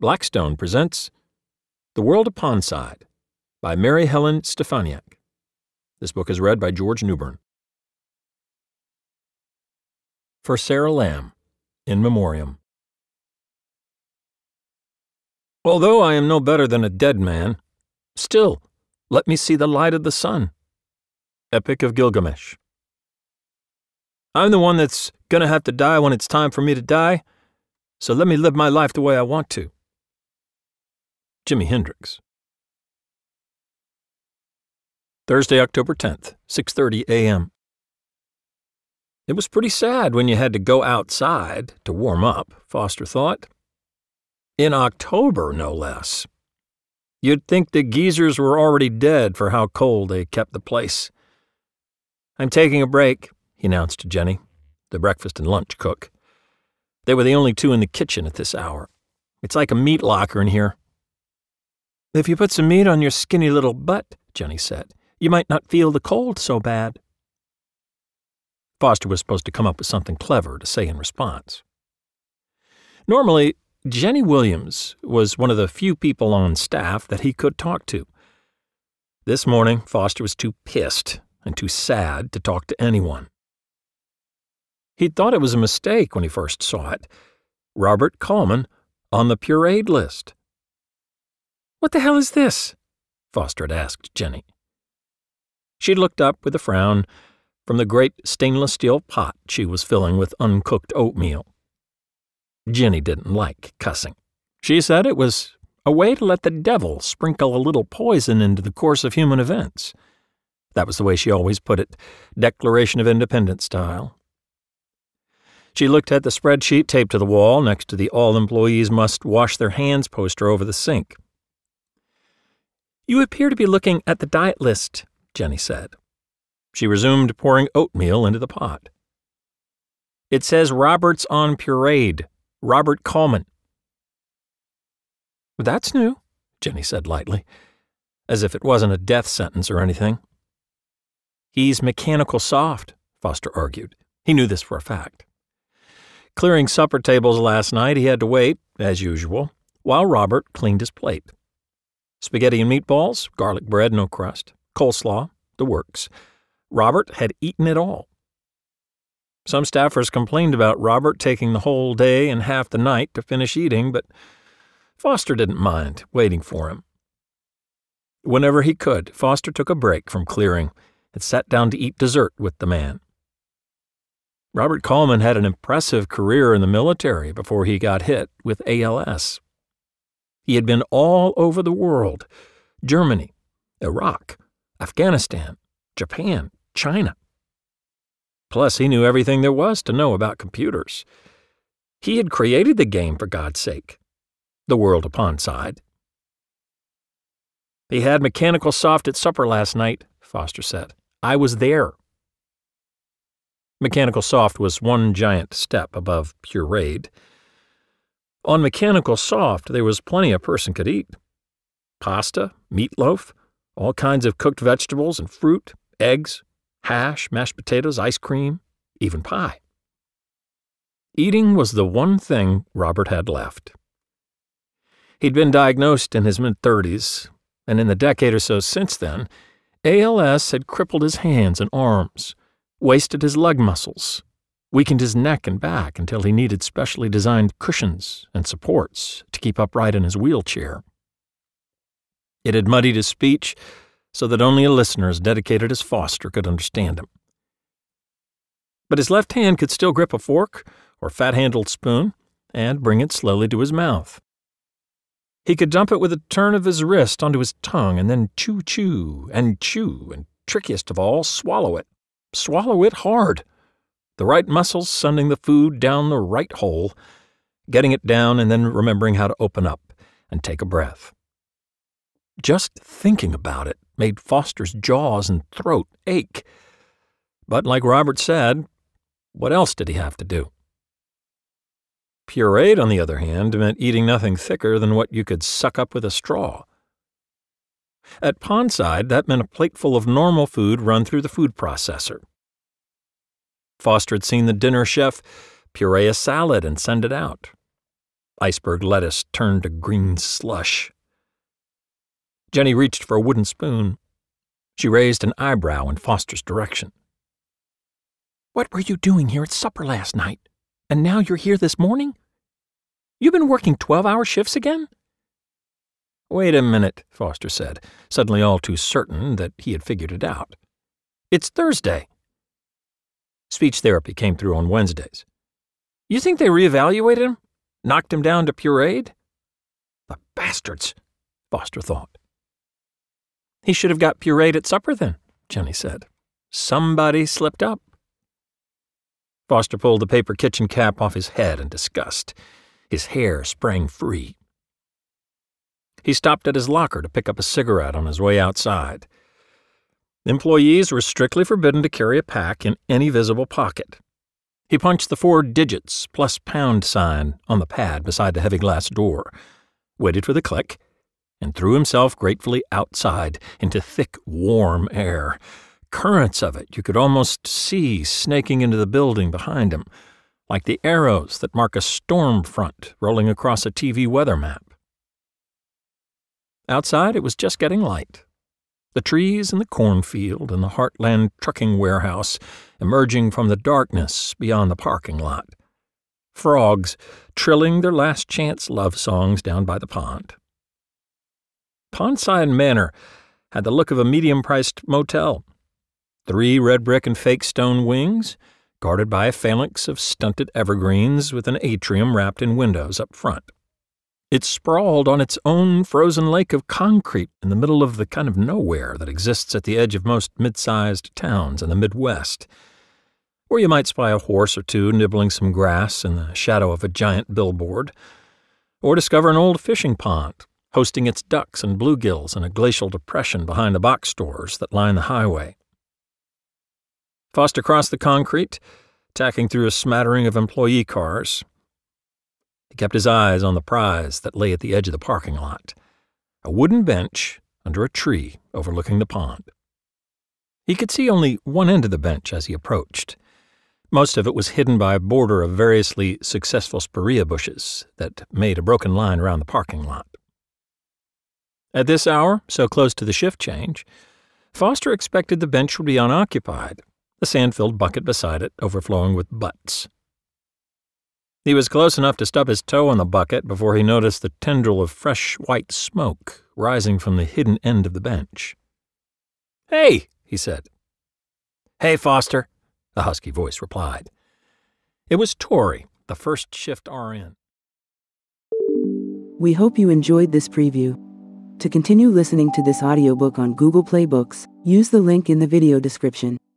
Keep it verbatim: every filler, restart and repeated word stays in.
Blackstone presents The World of Pondside by Mary Helen Stefaniak. This book is read by George Newbern. For Sarah Lamb, in memoriam. Although I am no better than a dead man, still let me see the light of the sun. Epic of Gilgamesh. I'm the one that's gonna have to die when it's time for me to die, so let me live my life the way I want to. Jimi Hendrix. Thursday, October tenth, six thirty a m It was pretty sad when you had to go outside to warm up, Foster thought. In October, no less. You'd think the geezers were already dead for how cold they kept the place. I'm taking a break, he announced to Jenny, the breakfast and lunch cook. They were the only two in the kitchen at this hour. It's like a meat locker in here. If you put some meat on your skinny little butt, Jenny said, you might not feel the cold so bad. Foster was supposed to come up with something clever to say in response. Normally, Jenny Williams was one of the few people on staff that he could talk to. This morning, Foster was too pissed and too sad to talk to anyone. He'd thought it was a mistake when he first saw it. Robert Kallman on the pureed list. What the hell is this? Foster had asked Jenny. She looked up with a frown from the great stainless steel pot she was filling with uncooked oatmeal. Jenny didn't like cussing. She said it was a way to let the devil sprinkle a little poison into the course of human events. That was the way she always put it, Declaration of Independence style. She looked at the spreadsheet taped to the wall next to the all employees must wash their hands poster over the sink. You appear to be looking at the diet list, Jenny said. She resumed pouring oatmeal into the pot. It says Robert's on pureed. Robert Kallman. That's new, Jenny said lightly, as if it wasn't a death sentence or anything. He's mechanical soft, Foster argued. He knew this for a fact. Clearing supper tables last night, he had to wait, as usual, while Robert cleaned his plate. Spaghetti and meatballs, garlic bread, no crust, coleslaw, the works. Robert had eaten it all. Some staffers complained about Robert taking the whole day and half the night to finish eating, but Foster didn't mind waiting for him. Whenever he could, Foster took a break from clearing and sat down to eat dessert with the man. Robert Kallman had an impressive career in the military before he got hit with A L S. He had been all over the world, Germany, Iraq, Afghanistan, Japan, China. Plus, he knew everything there was to know about computers. He had created the game, for God's sake. The World of Pondside. He had mechanical soft at supper last night, Foster said. I was there. Mechanical soft was one giant step above pureed. On mechanical soft, there was plenty a person could eat. Pasta, meatloaf, all kinds of cooked vegetables and fruit, eggs, hash, mashed potatoes, ice cream, even pie. Eating was the one thing Robert had left. He'd been diagnosed in his mid-thirties, and in the decade or so since then, A L S had crippled his hands and arms, wasted his leg muscles, weakened his neck and back until he needed specially designed cushions and supports to keep upright in his wheelchair. It had muddied his speech so that only a listener as dedicated as Foster could understand him. But his left hand could still grip a fork or fat-handled spoon and bring it slowly to his mouth. He could dump it with a turn of his wrist onto his tongue and then chew-chew and chew and, trickiest of all, swallow it. Swallow it hard. The right muscles sending the food down the right hole, getting it down and then remembering how to open up and take a breath. Just thinking about it made Foster's jaws and throat ache. But like Robert said, what else did he have to do? Pureed, on the other hand, meant eating nothing thicker than what you could suck up with a straw. At Pondside, that meant a plateful of normal food run through the food processor. Foster had seen the dinner chef puree a salad and send it out. Iceberg lettuce turned to green slush. Jenny reached for a wooden spoon. She raised an eyebrow in Foster's direction. "What were you doing here at supper last night? And now you're here this morning? You've been working twelve-hour shifts again?" "Wait a minute," Foster said, suddenly all too certain that he had figured it out. "It's Thursday." Speech therapy came through on Wednesdays. "You think they reevaluated him? Knocked him down to pureed?" "The bastards," Foster thought. "He should have got pureed at supper then," Jenny said. "Somebody slipped up." Foster pulled the paper kitchen cap off his head in disgust. His hair sprang free. He stopped at his locker to pick up a cigarette on his way outside. Employees were strictly forbidden to carry a pack in any visible pocket. He punched the four digits plus pound sign on the pad beside the heavy glass door, waited for the click, and threw himself gratefully outside into thick, warm air. Currents of it you could almost see snaking into the building behind him, like the arrows that mark a storm front rolling across a T V weather map. Outside, it was just getting light. The trees in the cornfield and the Heartland trucking warehouse emerging from the darkness beyond the parking lot. Frogs trilling their last chance love songs down by the pond. Pondside Manor had the look of a medium-priced motel. Three red brick and fake stone wings, guarded by a phalanx of stunted evergreens with an atrium wrapped in windows up front. It sprawled on its own frozen lake of concrete in the middle of the kind of nowhere that exists at the edge of most mid-sized towns in the Midwest, where you might spy a horse or two nibbling some grass in the shadow of a giant billboard, or discover an old fishing pond hosting its ducks and bluegills in a glacial depression behind the box stores that line the highway. Foster crossed the concrete, tacking through a smattering of employee cars. He kept his eyes on the prize that lay at the edge of the parking lot, a wooden bench under a tree overlooking the pond. He could see only one end of the bench as he approached. Most of it was hidden by a border of variously successful spirea bushes that made a broken line around the parking lot. At this hour, so close to the shift change, Foster expected the bench would be unoccupied, the sand-filled bucket beside it overflowing with butts. He was close enough to stub his toe on the bucket before he noticed the tendril of fresh white smoke rising from the hidden end of the bench. "Hey," he said. "Hey, Foster," a husky voice replied. It was Tori, the first shift R N. We hope you enjoyed this preview. To continue listening to this audiobook on Google Play Books, use the link in the video description.